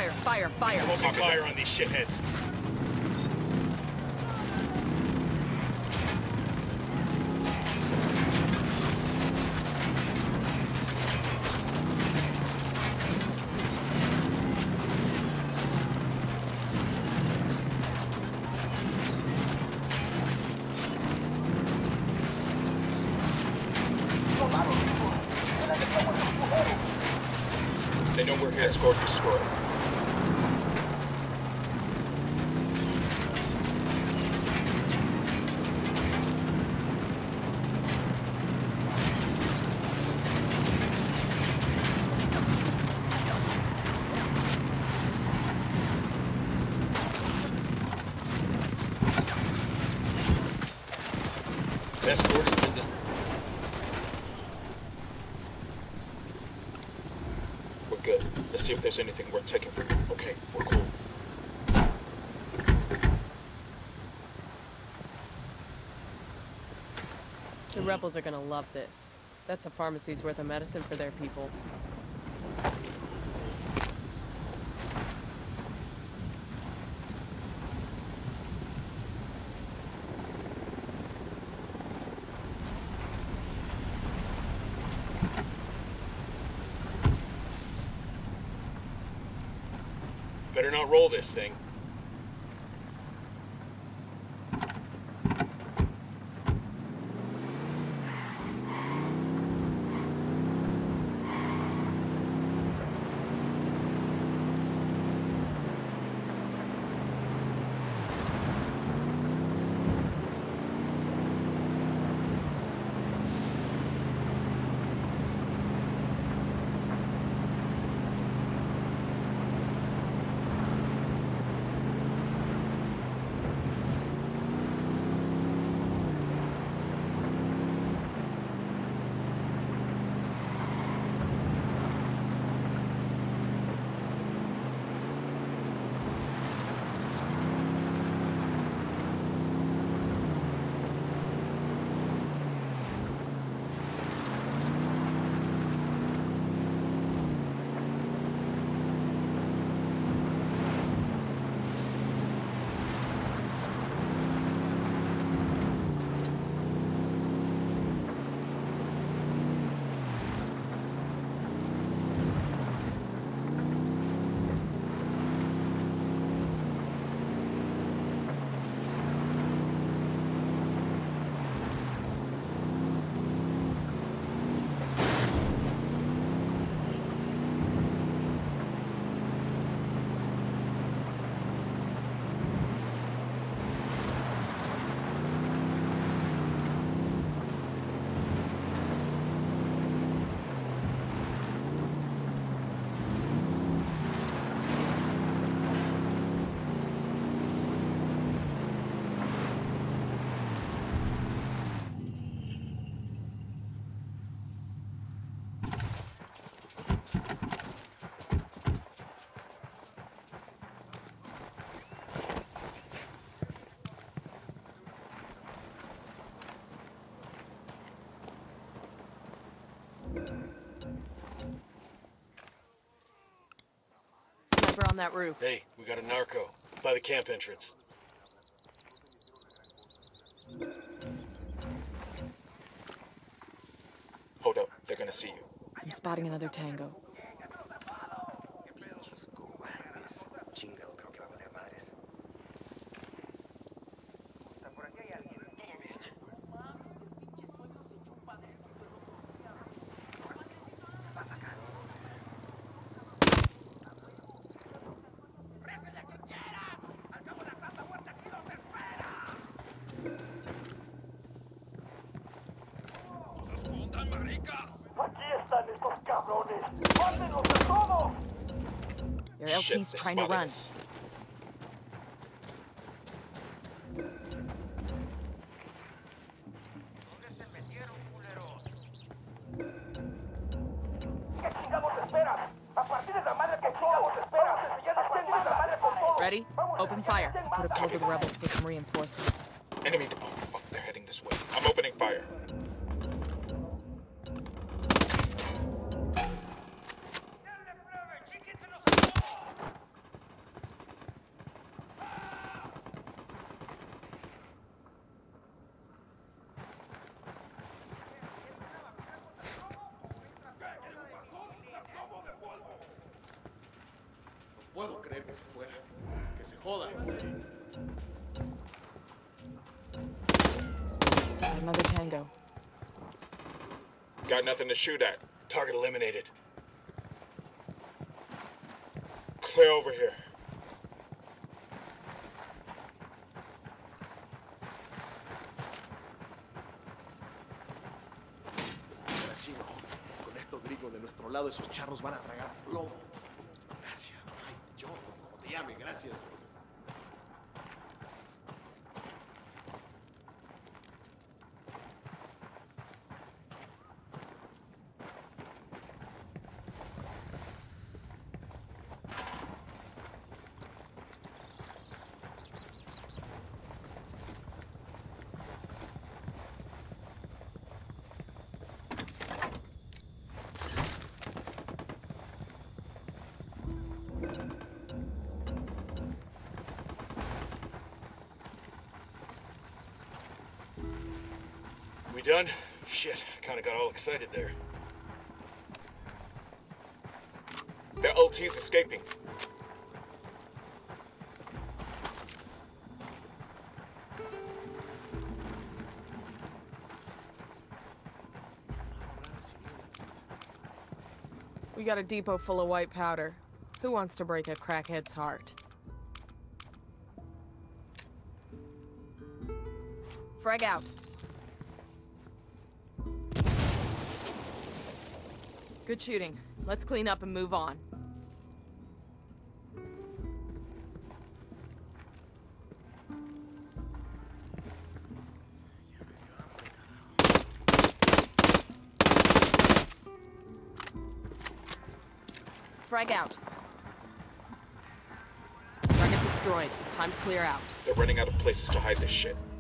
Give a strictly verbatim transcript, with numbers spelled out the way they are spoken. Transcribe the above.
Fire, fire, fire. There won't be fire on these shitheads. They know we're here. Escort destroyed. Escort has been dis- We're good. Let's see if there's anything worth taking from you. Okay, we're cool. The rebels are gonna love this. That's a pharmacy's worth of medicine for their people. Better not roll this thing. Sniper on that roof. Hey, we got a narco by the camp entrance. Hold up, they're gonna see you. I'm spotting another tango. Your L T's Shit, trying to run. us. Ready? Open fire. Put a call to the rebels for some reinforcements. Enemy. Oh fuck, they're heading this way. I'm opening fire. querer que se fuera. Que se joda. Another tango. Got nothing to shoot at. Target eliminated. Clear over here. Con estos gringos de nuestro lado, esos charros van a tragar plomo. Gracias. Ay, yo, como te llame, gracias. We done? Shit, I kinda got all excited there. Their L T's escaping. We got a depot full of white powder. Who wants to break a crackhead's heart? Frag out. Good shooting. Let's clean up and move on. Frag out. Target destroyed. Time to clear out. They're running out of places to hide this shit.